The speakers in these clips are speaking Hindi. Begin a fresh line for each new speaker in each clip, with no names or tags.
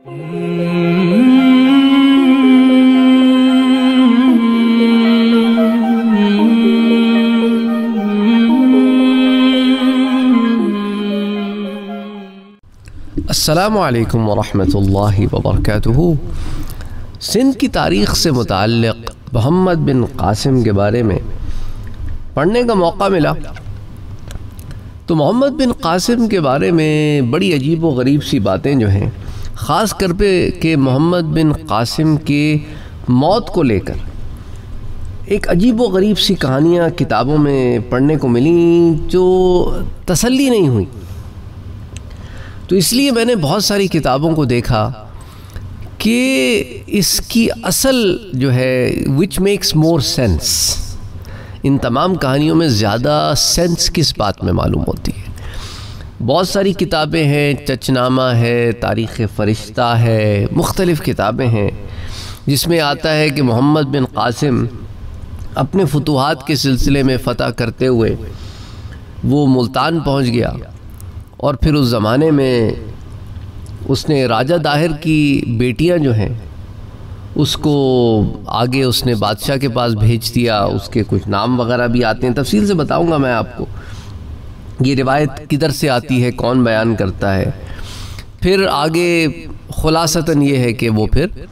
अस्सलामु अलैकुम वरहमतुल्लाहि वबरकातुहू। सिंध की तारीख़ से मुताल्लिक़ मोहम्मद बिन कासिम के बारे में पढ़ने का मौका मिला तो मोहम्मद बिन कासिम के बारे में बड़ी अजीब व गरीब सी बातें जो हैं, ख़ास कर पे कि मोहम्मद बिन कासिम के मौत को लेकर एक अजीब व गरीब सी कहानियाँ किताबों में पढ़ने को मिली जो तसल्ली नहीं हुई। तो इसलिए मैंने बहुत सारी किताबों को देखा कि इसकी असल जो है विच मेक्स मोर सेंस, इन तमाम कहानियों में ज़्यादा सेंस किस बात में मालूम होती है। बहुत सारी किताबें हैं, चचनामा है, तारीख़ फ़रिश्ता है, मुख्तलिफ़ किताबें हैं जिसमें आता है कि मोहम्मद बिन कासिम अपने फतूहात के सिलसिले में फ़तह करते हुए वो मुल्तान पहुंच गया और फिर उस ज़माने में उसने राजा दाहिर की बेटियां जो हैं उसको आगे उसने बादशाह के पास भेज दिया। उसके कुछ नाम वगैरह भी आते हैं, तफसील से बताऊंगा मैं आपको ये रिवायत किधर से आती है, कौन बयान करता है। फिर आगे खुलासतन ये है कि वो फिर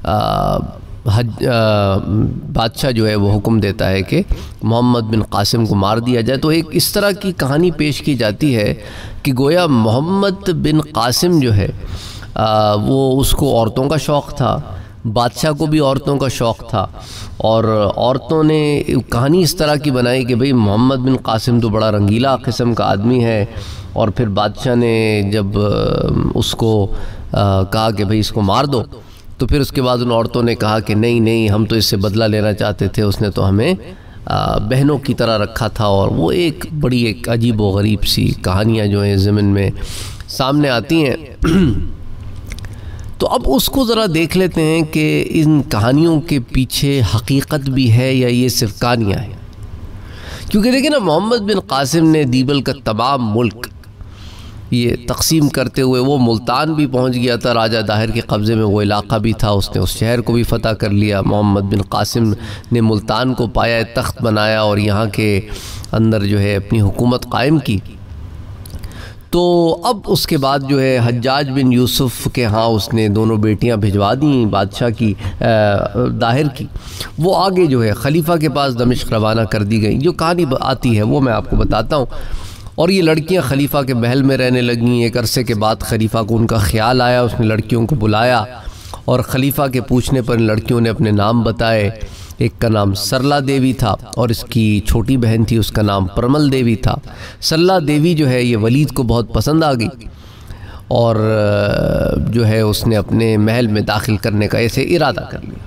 बादशाह जो है वो हुक्म देता है कि मोहम्मद बिन कासिम को मार दिया जाए। तो एक इस तरह की कहानी पेश की जाती है कि गोया मोहम्मद बिन कासिम जो है वो उसको औरतों का शौक़ था, बादशाह को भी औरतों का शौक़ था और औरतों ने कहानी इस तरह की बनाई कि भाई मोहम्मद बिन कासिम तो बड़ा रंगीला किस्म का आदमी है। और फिर बादशाह ने जब उसको कहा कि भाई इसको मार दो, तो फिर उसके बाद उन औरतों ने कहा कि नहीं नहीं, हम तो इससे बदला लेना चाहते थे, उसने तो हमें बहनों की तरह रखा था। और वो एक बड़ी एक अजीब व गरीब सी कहानियाँ जो हैं ज़मीन में सामने आती हैं। तो अब उसको ज़रा देख लेते हैं कि इन कहानियों के पीछे हकीकत भी है या ये सिर्फ कहानियाँ हैं। क्योंकि देखिए ना, मोहम्मद बिन कासिम ने दीबल का तमाम मुल्क ये तकसीम करते हुए वो मुल्तान भी पहुंच गया था, राजा दाहिर के कब्ज़े में वो इलाक़ा भी था, उसने उस शहर को भी फ़तह कर लिया। मोहम्मद बिन कासिम ने मुल्तान को पाया, तख्त बनाया और यहाँ के अंदर जो है अपनी हुकूमत कायम की। तो अब उसके बाद जो है हज्जाज बिन यूसुफ़ के यहाँ उसने दोनों बेटियाँ भिजवा दी बादशाह की, दाहिर की। वो आगे जो है खलीफा के पास दमिश्क रवाना कर दी गई। जो कहानी आती है वो मैं आपको बताता हूँ। और ये लड़कियां खलीफा के महल में रहने लगीं। एक अरसे के बाद खलीफा को उनका ख्याल आया, उसने लड़कियों को बुलाया और खलीफा के पूछने पर लड़कियों ने अपने नाम बताए। एक का नाम सरला देवी था और इसकी छोटी बहन थी, उसका नाम परमल देवी था। सरला देवी जो है ये वलीद को बहुत पसंद आ गई और जो है उसने अपने महल में दाखिल करने का ऐसे इरादा कर लिया।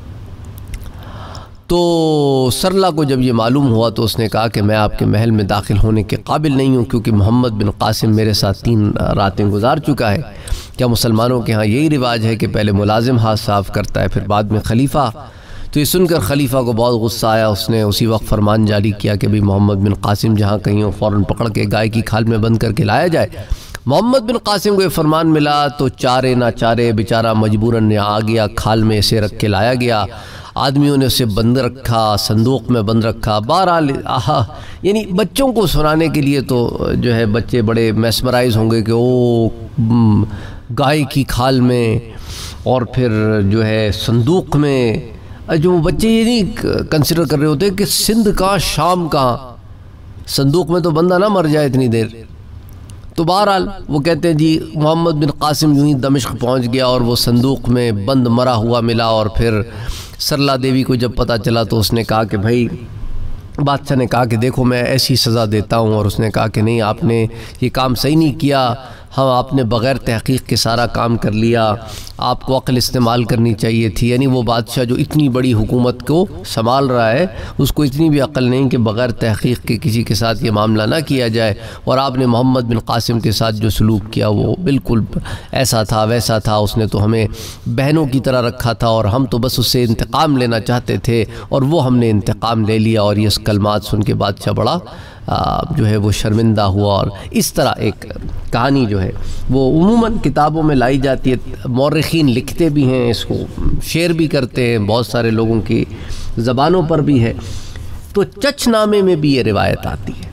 तो सरला को जब ये मालूम हुआ तो उसने कहा कि मैं आपके महल में दाखिल होने के काबिल नहीं हूँ, क्योंकि मोहम्मद बिन कासिम मेरे साथ 3 रातें गुजार चुका है। क्या मुसलमानों के यहाँ यही रिवाज है कि पहले मुलाजिम हाथ साफ़ करता है फिर बाद में खलीफा? तो ये सुनकर खलीफा को बहुत गुस्सा आया। उसने उसी वक्त फरमान जारी किया कि भाई मोहम्मद बिन कासिम जहाँ कहीं हो फ़ौरन पकड़ के गाय की खाल में बंद करके लाया जाए। मोहम्मद बिन कासिम को ये फरमान मिला तो चारे ना चारे बेचारा मजबूरन आ गया, खाल में इसे रख के लाया गया। आदमियों ने उसे बंद रखा, संदूक में बंद रखा। बहरहाल यानी बच्चों को सुनाने के लिए तो जो है बच्चे बड़े मैस्मराइज होंगे कि ओ गाय की खाल में और फिर जो है संदूक में। जो बच्चे ये नहीं कंसिडर कर रहे होते कि सिंध का शाम का संदूक में तो बंदा ना मर जाए इतनी देर। तो बहरहाल वो कहते हैं जी मोहम्मद बिन कासिम यूँ ही दमिश्क पहुँच गया और वो संदूक में बंद मरा हुआ मिला। और फिर सरला देवी को जब पता चला तो उसने कहा कि भाई, बादशाह ने कहा कि देखो मैं ऐसी सज़ा देता हूँ। और उसने कहा कि नहीं, आपने ये काम सही नहीं किया, हाँ आपने बग़ैर तहक़ीक़ के सारा काम कर लिया, आपको अक्ल इस्तेमाल करनी चाहिए थी। यानी वो बादशाह जो इतनी बड़ी हुकूमत को संभाल रहा है उसको इतनी भी अक्ल नहीं कि बग़ैर तहक़ीक़ के किसी के साथ ये मामला ना किया जाए। और आपने मोहम्मद बिन कासिम के साथ जो सलूक किया वो बिल्कुल ऐसा था वैसा था, उसने तो हमें बहनों की तरह रखा था और हम तो बस उससे इंतकाम लेना चाहते थे और वो हमने इंतकाम ले लिया। और ये कलमात सुन के बादशाह बड़ा जो है वो शर्मिंदा हुआ। और इस तरह एक कहानी जो है वो उमूमन किताबों में लाई जाती है। मौरखीन लिखते भी हैं, इसको शेयर भी करते हैं, बहुत सारे लोगों की ज़बानों पर भी है। तो चचनामे में भी ये रिवायत आती है,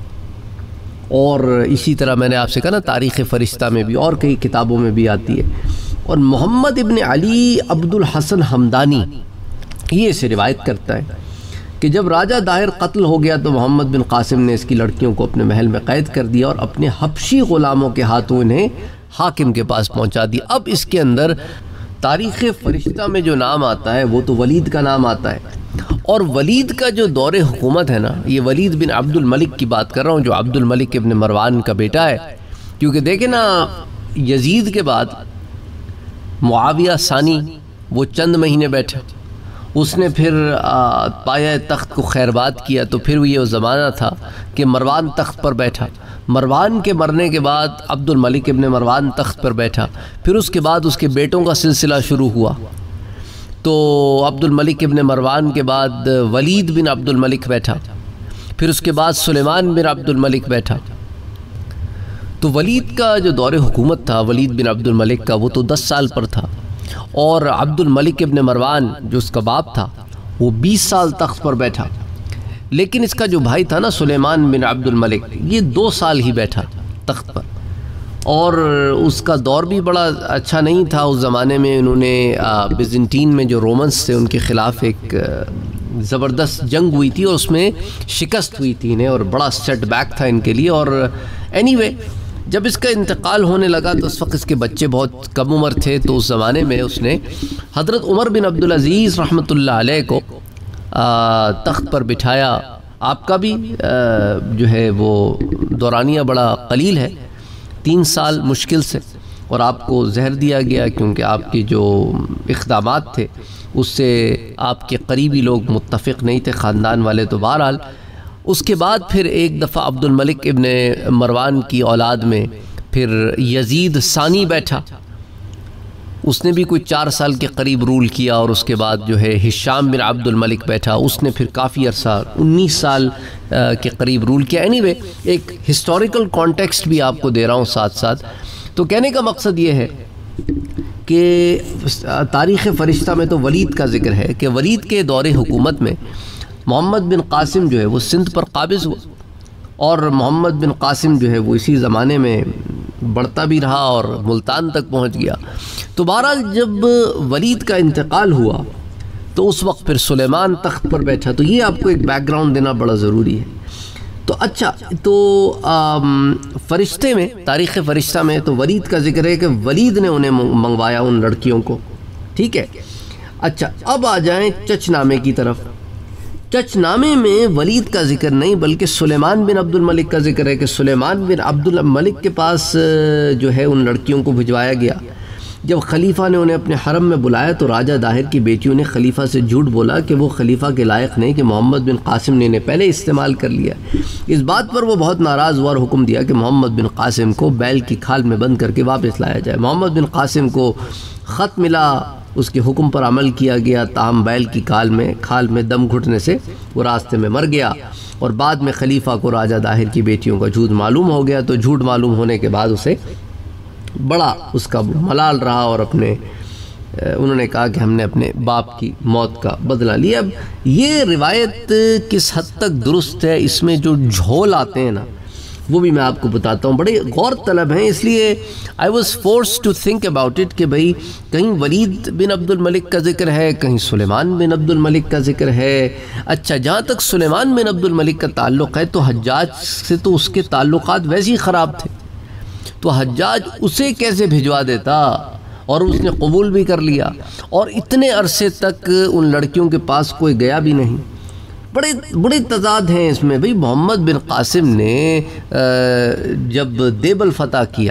और इसी तरह मैंने आपसे कहा ना तारीख़ फ़रिश्ता में भी और कई किताबों में भी आती है। और मोहम्मद इब्न अली अब्दुल हसन हमदानी ये इसे रिवायत करता है कि जब राजा दाहिर कत्ल हो गया तो मोहम्मद बिन कासिम ने इसकी लड़कियों को अपने महल में कैद कर दिया और अपने हबशी ग़ुलामों के हाथों इन्हें हाकिम के पास पहुंचा दिया। अब इसके अंदर तारीख़ फ़रिश्ता में जो नाम आता है वो तो वलीद का नाम आता है, और वलीद का जो दौरे हुकूमत है ना, ये वलीद बिन अब्दुल मलिक की बात कर रहा हूँ, जो अब्दुल मलिक इब्न मरवान का बेटा है। क्योंकि देखें ना, यजीद के बाद मुआविया सानी वो चंद महीने बैठा, उसने फिर पाया तख्त को खैरबाद किया, तो फिर ये ज़माना था कि मरवान तख्त पर बैठा। मरवान के मरने के बाद अब्दुल मलिक इब्न मरवान तख्त पर बैठा, फिर उसके बाद उसके बेटों का सिलसिला शुरू हुआ। तो अब्दुल मलिक इब्न मरवान के बाद वलीद बिन अब्दुल मलिक बैठा, फिर उसके बाद सुलेमान बिन अब्दुल मलिक बैठा। तो वलीद का जो दौरे हुकूमत था वलीद बिन अब्दुल मलिक का, वो तो 10 साल पर था, और अब्दुल मलिक इब्न मरवान जो उसका बाप था वो 20 साल तख्त पर बैठा। लेकिन इसका जो भाई था ना सुलेमान बिन अब्दुल मलिक, ये 2 साल ही बैठा तख्त पर, और उसका दौर भी बड़ा अच्छा नहीं था। उस ज़माने में उन्होंने बिज़ंटीन में जो रोमन्स थे उनके ख़िलाफ़ एक ज़बरदस्त जंग हुई थी, और उसमें शिकस्त हुई थी इन्हें, और बड़ा सेटबैक था इनके लिए। और एनीवे जब इसका इंतकाल होने लगा तो उस वक्त इसके बच्चे बहुत कम उम्र थे, तो उस ज़माने में उसने हज़रत उमर बिन अब्दुल अज़ीज़ रहमतुल्लाह अलैह को तख्त पर बिठाया। आपका भी जो है वो दौरानिया बड़ा कलील है, 3 साल मुश्किल से, और आपको जहर दिया गया क्योंकि आपके जो इक़दामात थे उससे आपके करीबी लोग मुत्तफ़िक़ नहीं थे, ख़ानदान वाले। तो बहरहाल उसके बाद फिर एक दफ़ा अब्दुल मलिक इब्न मरवान की औलाद में फिर यजीद सानी बैठा, उसने भी कोई 4 साल के करीब रूल किया। और उसके बाद जो है हिशाम बिन अब्दुल मलिक बैठा, उसने फिर काफ़ी अरसा 19 साल के करीब रूल किया। एनीवे एक हिस्टोरिकल कॉन्टेक्स्ट भी आपको दे रहा हूँ साथ साथ। तो कहने का मकसद ये है कि तारीख़ फ़रिश्ता में तो वलीद का ज़िक्र है कि वलीद के दौरे हुकूमत में मोहम्मद बिन कासिम जो है वो सिंध पर काबिज़ हुआ, और मोहम्मद बिन कासिम जो है वो इसी ज़माने में बढ़ता भी रहा और मुल्तान तक पहुंच गया। तो बहरहाल जब वलीद का इंतकाल हुआ तो उस वक्त फिर सुलेमान तख्त पर बैठा। तो ये आपको एक बैकग्राउंड देना बड़ा ज़रूरी है। तो अच्छा, तो फ़रिश्ते में तारीख़ फ़रिश्ता में तो वलीद का ज़िक्र है कि वलीद ने उन्हें मंगवाया उन लड़कियों को, ठीक है। अच्छा, अब आ जाएँ चचनामे की तरफ। चचनामे में वलीद का ज़िक्र नहीं बल्कि सुलेमान बिन अब्दुल मलिक का ज़िक्र है कि सुलेमान बिन अब्दुल मलिक के पास जो है उन लड़कियों को भिजवाया गया। जब खलीफा ने उन्हें अपने हरम में बुलाया तो राजा दाहिर की बेटियों ने खलीफा से झूठ बोला कि वो खलीफा के लायक नहीं, कि मोहम्मद बिन कासिम ने इन्हें पहले इस्तेमाल कर लिया। इस बात पर वो बहुत नाराज़ हुआ और हुक्म दिया कि मोहम्मद बिन कासिम को बैल की खाल में बंद करके वापस लाया जाए। मोहम्मद बिन कासिम को ख़त मिला, उसके हुक्म पर अमल किया गया, ताहम बैल की खाल में दम घुटने से वो रास्ते में मर गया। और बाद में खलीफा को राजा दाहिर की बेटियों का झूठ मालूम हो गया। तो झूठ मालूम होने के बाद उसे बड़ा उसका मलाल रहा, और उन्होंने कहा कि हमने अपने बाप की मौत का बदला लिया। अब ये रिवायत किस हद तक दुरुस्त है, इसमें जो झोल आते हैं ना वो भी मैं आपको बताता हूँ, बड़े गौर तलब हैं। इसलिए I was force to think about it कि भाई कहीं वलीद बिन अब्दुल मलिक का जिक्र है, कहीं सुलेमान बिन अब्दुल मलिक का जिक्र है। अच्छा, जहाँ तक सुलेमान बिन अब्दुल मलिक का ताल्लुक़ है तो हज्जाज से तो उसके ताल्लुक़ात वैसे ही ख़राब थे, तो हज्जाज उसे कैसे भिजवा देता, और उसने कबूल भी कर लिया, और इतने अरसे तक उन लड़कियों के पास कोई गया भी नहीं। बड़े तजाद हैं इसमें। भाई मोहम्मद बिन कासिम ने जब देबल फ़तह किया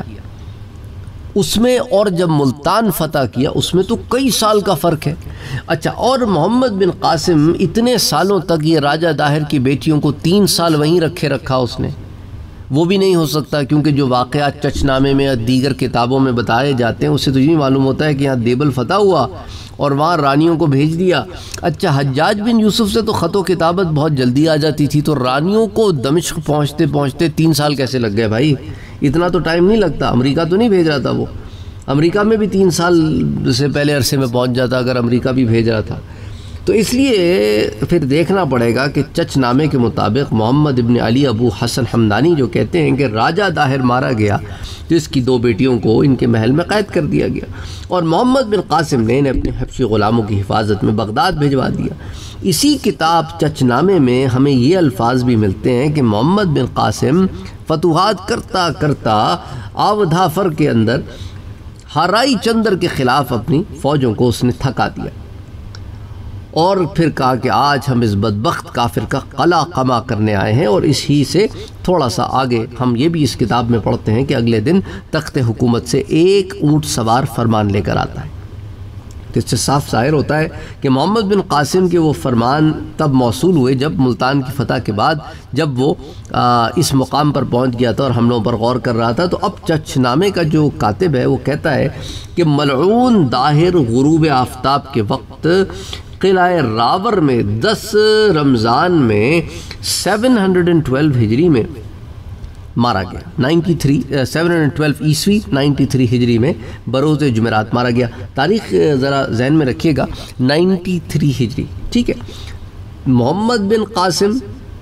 उसमें और जब मुल्तान फ़तह किया उसमें तो कई साल का फ़र्क है। अच्छा, और मोहम्मद बिन कासिम इतने सालों तक ये राजा दाहिर की बेटियों को 3 साल वहीं रखा उसने, वो भी नहीं हो सकता क्योंकि जो वाक़यात चचनामे में या दीगर किताबों में बताए जाते हैं उससे तो ये मालूम होता है कि यहाँ देबल फ़तह हुआ और वहाँ रानियों को भेज दिया। अच्छा, हज्जाज बिन यूसुफ से तो ख़त व किताबत बहुत जल्दी आ जाती थी, तो रानियों को दमिश्क पहुँचते पहुँचते 3 साल कैसे लग गए भाई? इतना तो टाइम नहीं लगता। अमेरिका तो नहीं भेज रहा था वो, अमेरिका में भी 3 साल से पहले अरसे में पहुँच जाता अगर अमेरिका भी भेज रहा था। तो इसलिए फिर देखना पड़ेगा कि चचनामे के मुताबिक मोहम्मद इब्न अली अबू हसन हमदानी जो कहते हैं कि राजा दाहिर मारा गया तो इसकी 2 बेटियों को इनके महल में कैद कर दिया गया और मोहम्मद बिन कासिम ने इन्हें अपने हबशी ग़ुलामों की हिफाजत में बगदाद भिजवा दिया। इसी किताब चचनामे में हमें ये अल्फाज भी मिलते हैं कि मोहम्मद बिन कासिम फतूहात करता करता आवधाफर के अंदर हराई चंदर के ख़िलाफ़ अपनी फ़ौजों को उसने थका दिया और फिर कहा कि आज हम इस बदबख्त काफिर का कला कमा करने आए हैं। और इसी से थोड़ा सा आगे हम ये भी इस किताब में पढ़ते हैं कि अगले दिन तख्त हुकूमत से एक ऊँट सवार फरमान लेकर आता है। तो इससे साफ ज़ाहिर होता है कि मोहम्मद बिन कासिम के वो फरमान तब मौसूल हुए जब मुल्तान की फ़तह के बाद जब वो इस मुकाम पर पहुंच गया था और हमलों पर गौर कर रहा था। तो अब चचनामे का जो कातिब है वो कहता है कि मलऊन दाहिर गुरूब आफ्ताब के वक्त किलाए रावर में 10 रमज़ान में 712 हिजरी में मारा गया। 712 ईस्वी 93 हिजरी में बरोज़ जुमेरात मारा गया। तारीख़ ज़रा जहन में रखिएगा, 93 हिजरी, ठीक है। मोहम्मद बिन कासिम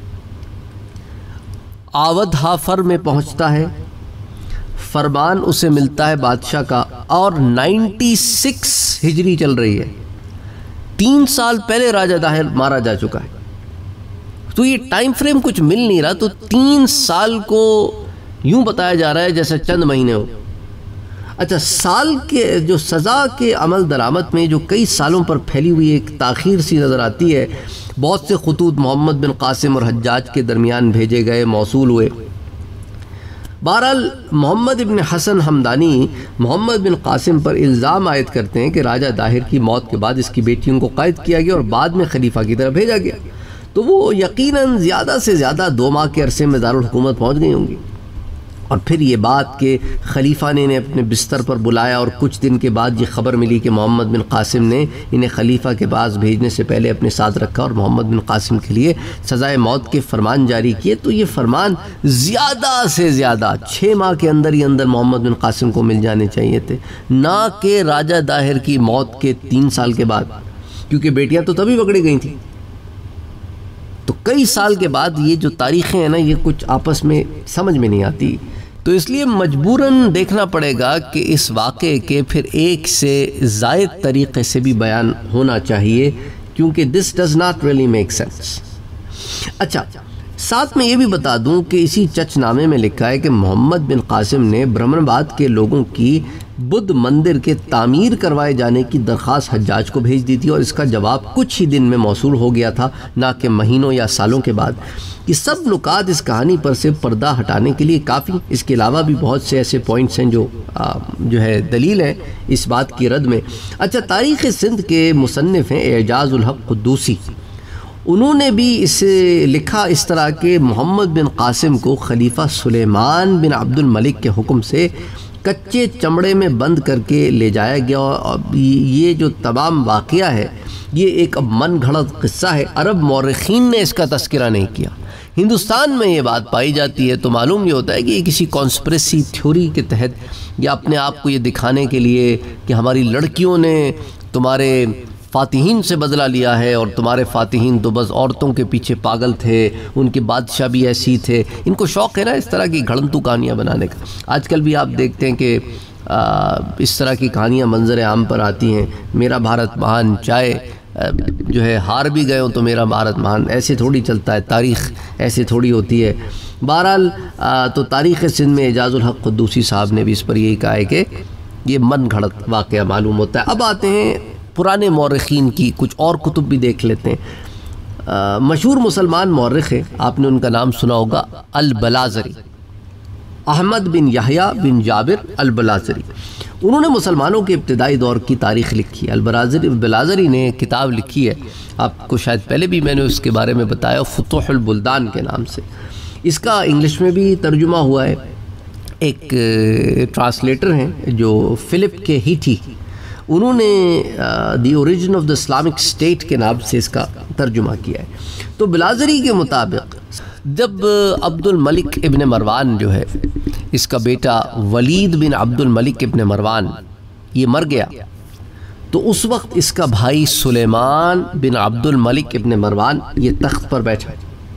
आवध हाफर में पहुंचता है, फरमान उसे मिलता है बादशाह का और 96 हिजरी चल रही है। 3 साल पहले राजा दाहिर मारा जा चुका है। तो ये टाइम फ्रेम कुछ मिल नहीं रहा, तो 3 साल को यूं बताया जा रहा है जैसे चंद महीने हो। अच्छा, साल के जो सज़ा के अमल दरामद में जो कई सालों पर फैली हुई एक ताख़ीर सी नज़र आती है। बहुत से ख़ुतूत मोहम्मद बिन कासिम और हज्जाज के दरमियान भेजे गए, मौसूल हुए। बहरहाल मोहम्मद इब्न हसन हमदानी मोहम्मद बिन कासिम पर इल्ज़ाम आयद करते हैं कि राजा दाहिर की मौत के बाद इसकी बेटियों को कैद किया गया और बाद में खलीफा की तरफ भेजा गया। तो वो यकीनन ज़्यादा से ज़्यादा 2 माह के अरसे में दारुल हुकूमत पहुँच गई होंगी। और फिर ये बात कि खलीफा ने इन्हें अपने बिस्तर पर बुलाया और कुछ दिन के बाद ये ख़बर मिली कि मोहम्मद बिन कासिम ने इन्हें खलीफा के पास भेजने से पहले अपने साथ रखा और मोहम्मद बिन कासिम के लिए सज़ाए मौत के फरमान जारी किए। तो ये फरमान ज़्यादा से ज़्यादा 6 माह के अंदर ही अंदर मोहम्मद बिन कासिम को मिल जाने चाहिए थे, ना कि राजा दाहिर की मौत के 3 साल के बाद, क्योंकि बेटियाँ तो तभी पकड़ी गई थी। तो कई साल के बाद ये जो तारीख़ें हैं ना, ये कुछ आपस में समझ में नहीं आती। तो इसलिए मजबूरन देखना पड़ेगा कि इस वाक़े के फिर एक से ज़ायद तरीक़े से भी बयान होना चाहिए, क्योंकि this does not really make sense. अच्छा, साथ में ये भी बता दूं कि इसी चचनामे में लिखा है कि मोहम्मद बिन कासिम ने ब्राह्मणबाद के लोगों की बुद्ध मंदिर के तामीर करवाए जाने की दरख्वास्त हज्जाज को भेज दी थी और इसका जवाब कुछ ही दिन में मौसूल हो गया था, ना कि महीनों या सालों के बाद। ये सब नुकात इस कहानी पर से पर्दा हटाने के लिए काफ़ी। इसके अलावा भी बहुत से ऐसे पॉइंट्स हैं जो है दलील है इस बात की रद में। अच्छा, तारीख़ सिंध के मुसन्निफ़ हैं एजाज़ुल हक़ क़ुद्दूसी, उन्होंने भी इसे लिखा इस तरह के मोहम्मद बिन कासिम को खलीफा सुलेमान बिन अब्दुल मलिक के हुक्म से कच्चे चमड़े में बंद करके ले जाया गया। और ये जो तमाम वाक़या है ये एक मन घड़त क़िस्सा है। अरब मौरख़ीन ने इसका तज़किरा नहीं किया। हिंदुस्तान में ये बात पाई जाती है तो मालूम ये होता है कि ये किसी कॉन्स्पिरेसी थ्योरी के तहत या अपने आप को ये दिखाने के लिए कि हमारी लड़कियों ने तुम्हारे फ़ातिहीन से बदला लिया है और तुम्हारे फ़ातिहीन तो बस औरतों के पीछे पागल थे, उनके बादशाह भी ऐसे ही थे। इनको शौक़ है ना इस तरह की घड़ंतू कहानियाँ बनाने का। आजकल भी आप देखते हैं कि इस तरह की कहानियाँ मंजर आम पर आती हैं। मेरा भारत महान, चाहे जो है हार भी गए हो तो मेरा भारत महान। ऐसे थोड़ी चलता है, तारीख़ ऐसे थोड़ी होती है। बहरहाल तो तारीख़ सिंध में एजाज़ुल हक़ क़ुद्दूसी साहब ने भी इस पर यही कहा है कि ये मन घड़त वाक़या मालूम होता है। अब आते हैं पुराने मौरख़ीन की कुछ और कुतुब भी देख लेते हैं। मशहूर मुसलमान मौरख़ है, आपने उनका नाम सुना होगा, अल-बलाज़री, अहमद बिन यहया बिन जाबिर अल-बलाज़री। उन्होंने मुसलमानों के इब्तिदाई दौर की तारीख़ लिखी। अल-बलाज़री ने किताब लिखी है, आपको शायद पहले भी मैंने उसके बारे में बताया, फुतूहुल बुल्दान के नाम से। इसका इंग्लिश में भी तर्जुमा हुआ है। एक ट्रांसलेटर हैं जो फ़िलिप के हीठी, उन्होंने the origin of the Islamic State के नाम से इसका तर्जुमा किया है। तो बिलाजरी के मुताबिक जब अब्दुल मलिक इब्न मरवान जो है, इसका बेटा वलीद बिन अब्दुल मलिक इब्न मरवान ये मर गया, तो उस वक्त इसका भाई सुलेमान बिन अब्दुल मलिक इब्न मरवान ये तख्त पर बैठा।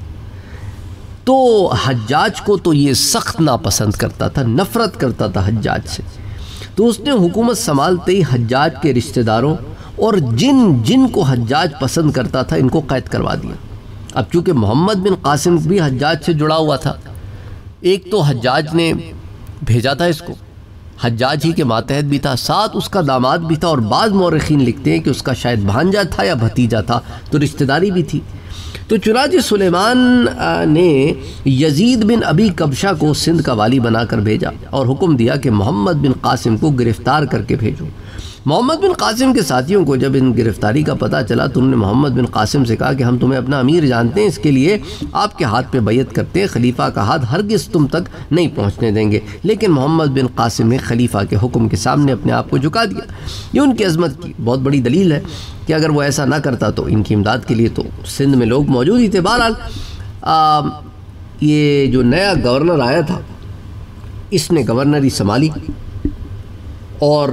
तो हज्जाज को तो ये सख्त नापसंद करता था, नफ़रत करता था हज्जाज से। तो उसने हुकूमत संभालते ही हज्जाज के रिश्तेदारों और जिन जिन को हज्जाज पसंद करता था इनको कैद करवा दिया। अब चूँकि मोहम्मद बिन कासिम भी हज्जाज से जुड़ा हुआ था, एक तो हज्जाज ने भेजा था इसको, हज्जाज ही के मातहत भी था, साथ उसका दामाद भी था, और बाज़ मौरखीन लिखते हैं कि उसका शायद भांजा था या भतीजा था, तो रिश्तेदारी भी थी। तो चुनांचे सुलेमान ने यजीद बिन अबी कबशा को सिंध का वाली बनाकर भेजा और हुक्म दिया कि मोहम्मद बिन कासिम को गिरफ़्तार करके भेजो। मोहम्मद बिन कासिम के साथियों को जब इन गिरफ़्तारी का पता चला तो उन्होंने मोहम्मद बिन कासिम से कहा कि हम तुम्हें अपना अमीर जानते हैं, इसके लिए आपके हाथ पे बैयत करते हैं, खलीफा का हाथ हरगिज़ तुम तक नहीं पहुंचने देंगे। लेकिन मोहम्मद बिन कासिम ने खलीफा के हुक्म के सामने अपने आप को झुका दिया। ये उनकी अज़मत की बहुत बड़ी दलील है कि अगर वो ऐसा ना करता तो इनकी इमदाद के लिए तो सिंध में लोग मौजूद ही थे। बहरहाल ये जो नया गवर्नर आया था इसने गवर्नरी संभाली और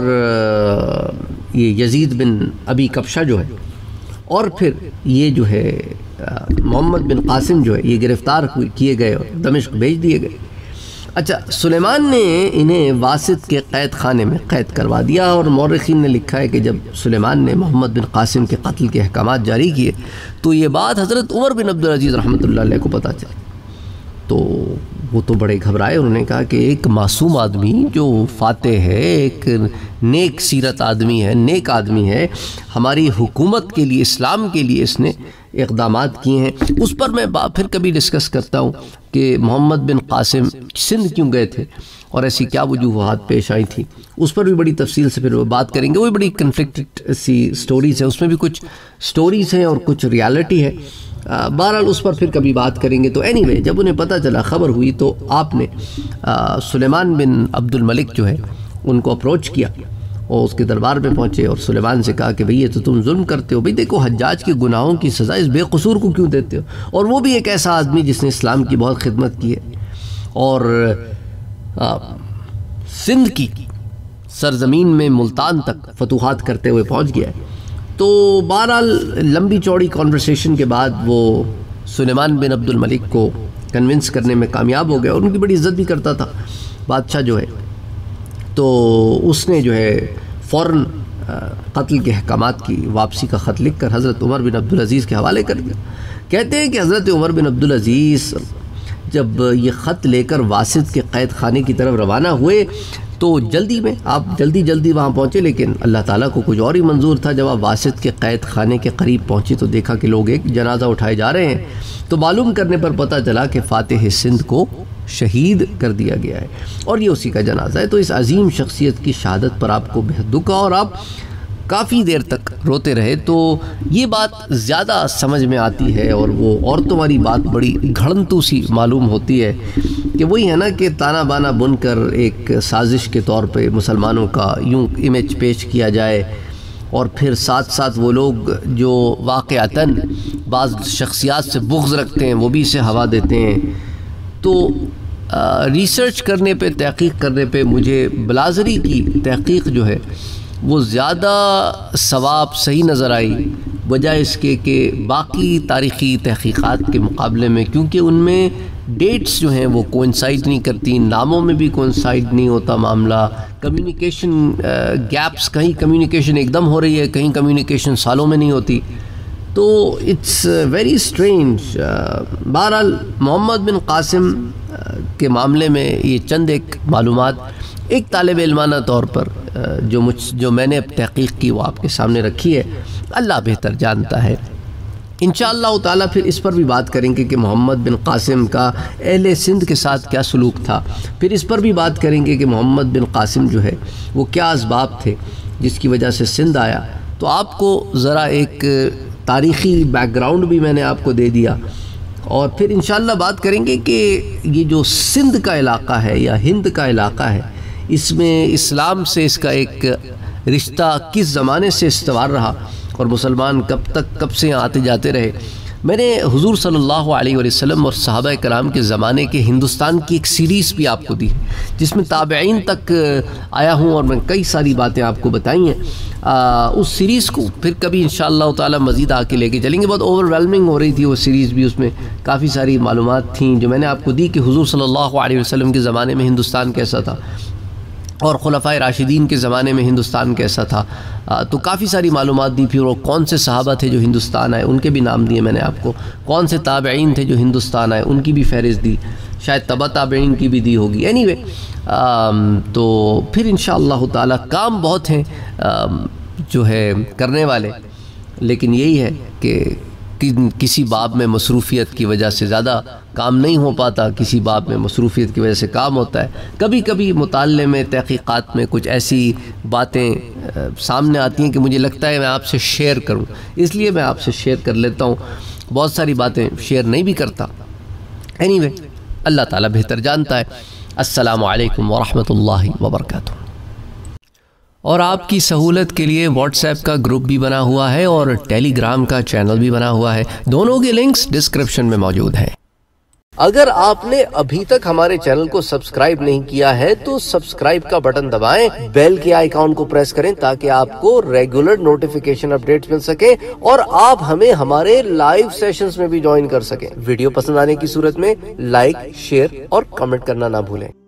ये यजीद बिन अबी कबशा जो है, और फिर ये जो है मोहम्मद बिन कासिम जो है ये गिरफ़्तार किए गए और दमिश्क भेज दिए गए। अच्छा, सुलेमान ने इन्हें वासित के कैद खाने में कैद करवा दिया और मौरखीन ने लिखा है कि जब सुलेमान ने मोहम्मद बिन कासिम के कत्ल के अहकामात जारी किए तो ये बात हज़रत उमर बिन अब्दुल अज़ीज़ रहमतुल्लाह अलैह को पता चली। तो वो तो बड़े घबराए, उन्होंने कहा कि एक मासूम आदमी जो फातेह है, एक नेक सीरत आदमी है, नेक आदमी है, हमारी हुकूमत के लिए, इस्लाम के लिए इसने इक़दामात किए हैं। उस पर मैं फिर कभी डिस्कस करता हूँ कि मोहम्मद बिन कासिम सिंध क्यों गए थे और ऐसी क्या वजूहात पेश आई थी, उस पर भी बड़ी तफसील से फिर वो बात करेंगे। वो भी बड़ी कन्फ्लिक्टेड सी स्टोरीज़ है, उसमें भी कुछ स्टोरीज़ हैं और कुछ रियलिटी है। बहरहाल उस पर फिर कभी बात करेंगे। तो एनीवे, जब उन्हें पता चला, खबर हुई, तो आपने सुलेमान बिन अब्दुल मलिक जो है उनको अप्रोच किया और उसके दरबार में पहुँचे और सुलेमान से कहा कि भाई ये तो तुम जुल्म करते हो, भाई देखो हज्जाज के गुनाहों की सज़ा इस बेकसूर को क्यों देते हो, और वो भी एक ऐसा आदमी जिसने इस्लाम की बहुत खिदमत की है और सिंध की सरजमीन में मुल्तान तक फतूहात करते हुए पहुँच गया है। तो बहरहाल लंबी चौड़ी कॉन्वर्सेशन के बाद वो सुलेमान बिन अब्दुल मलिक को कन्विंस करने में कामयाब हो गया और उनकी बड़ी इज़्ज़त भी करता था बादशाह जो है। तो उसने जो है फ़ौरन कत्ल के अहकामात की वापसी का ख़त लिख कर हज़रत उमर बिन अब्दुल अज़ीज़ के हवाले कर दिया। कहते हैं कि हज़रत उमर बिन अब्दुल अज़ीज़ जब ये ख़त लेकर वासित के क़ैद खाने की तरफ रवाना हुए तो जल्दी में आप जल्दी वहाँ पहुँचे, लेकिन अल्लाह ताला को कुछ और ही मंजूर था। जब आप वासित के क़ैद खाने के करीब पहुँचे तो देखा कि लोग एक जनाजा उठाए जा रहे हैं। तो मालूम करने पर पता चला कि फ़ातिह सिंध को शहीद कर दिया गया है और ये उसी का जनाजा है। तो इस अजीम शख्सियत की शहादत पर आपको बेहद दुख और आप काफ़ी देर तक रोते रहे। तो ये बात ज़्यादा समझ में आती है और वो औरतों वाली बात बड़ी घड़ंतू सी मालूम होती है कि वही है ना कि ताना बाना बुनकर एक साजिश के तौर पे मुसलमानों का यूं इमेज पेश किया जाए और फिर साथ साथ वो लोग जो वाक़अतन बाज़ शख्सियात से बुग़्ज़ रखते हैं वो भी इसे हवा देते हैं। तो रिसर्च करने पे, तहक़ीक़ करने पे मुझे बिलाज़री की तहक़ीक़ जो है वो ज़्यादा सवाब सही नज़र आई बजाय इसके कि बाकी तारीख़ी तहक़ीक़ात के मुकाबले में, क्योंकि उनमें डेट्स जो हैं वो कोइंसाइड नहीं करती, नामों में भी कोइंसाइड नहीं होता मामला, कम्युनिकेशन गैप्स, कहीं कम्युनिकेशन एकदम हो रही है, कहीं कम्युनिकेशन सालों में नहीं होती। तो इट्स वेरी स्ट्रेंज। बहरहाल मोहम्मद बिन कासिम के मामले में ये चंद एक मालूमात एक तालिब इल्माना तौर पर जो मैंने तहक़ीक़ की वो आपके सामने रखी है। अल्लाह बेहतर जानता है। इंशाअल्लाह ताला फिर इस पर भी बात करेंगे कि मोहम्मद बिन कासिम का अहले सिंध के साथ क्या सलूक था। फिर इस पर भी बात करेंगे कि मोहम्मद बिन कासिम जो है वो क्या असबाब थे जिसकी वजह से सिंध आया। तो आपको ज़रा एक तारीख़ी बैकग्राउंड भी मैंने आपको दे दिया और फिर इंशाअल्लाह बात करेंगे कि ये जो सिंध का इलाक़ा है या हिंद का इलाक़ा है इसमें इस्लाम से इसका एक रिश्ता किस ज़माने से इस्तवार रहा और मुसलमान कब से यहाँ आते जाते रहे। मैंने हुजूर सल्लल्लाहु अलैहि वसल्लम और सहाबा कराम के ज़माने के हिंदुस्तान की एक सीरीज़ भी आपको दी है जिसमें ताबईन तक आया हूँ और मैं कई सारी बातें आपको बताई हैं। उस सीरीज़ को फिर कभी इंशाअल्लाह ताला मज़ीद आके लेके चलेंगे। बहुत ओवरवेलमिंग हो रही थी वो सीरीज़ भी, उसमें काफ़ी सारी मालूमात थी जो मैंने आपको दी कि हुजूर सल्लल्लाहु अलैहि वसल्लम के ज़माने में हिंदुस्तान कैसा था और खुलफाए राशिदीन के ज़माने में हिंदुस्तान कैसा था। तो काफ़ी सारी मालूमात दी। फिर वो कौन से सहाबा थे जो हिंदुस्तान आए, उनके भी नाम दिए मैंने आपको। कौन से ताबईन थे जो हिंदुस्तान आए, उनकी भी फहरिस्त दी। शायद तबा ताबईन की भी दी होगी। एनीवे, तो फिर इंशाअल्लाह ताला काम बहुत हैं जो है करने वाले, लेकिन यही है कि किसी बाब में मसरूफ़ियत की वजह से ज़्यादा काम नहीं हो पाता, किसी बाब में मसरूफ़ियत की वजह से काम होता है। कभी कभी मुताल्ले में, तहक़ीक़ात में कुछ ऐसी बातें सामने आती हैं कि मुझे लगता है मैं आपसे शेयर करूं, इसलिए मैं आपसे शेयर कर लेता हूं। बहुत सारी बातें शेयर नहीं भी करता। एनीवे, अल्लाह ताला बेहतर जानता है। अस्सलामु अलैकुम वरहमतुल्लाहि वबरकातुहू। और आपकी सहूलत के लिए व्हाट्सएप का ग्रुप भी बना हुआ है और टेलीग्राम का चैनल भी बना हुआ है। दोनों के लिंक्स डिस्क्रिप्शन में मौजूद हैं। अगर आपने अभी तक हमारे चैनल को सब्सक्राइब नहीं किया है तो सब्सक्राइब का बटन दबाएं, बेल के आइकॉन को प्रेस करें ताकि आपको रेगुलर नोटिफिकेशन अपडेट्स मिल सके और आप हमें हमारे लाइव सेशंस में भी ज्वाइन कर सकें। वीडियो पसंद आने की सूरत में लाइक, शेयर और कमेंट करना ना भूलें।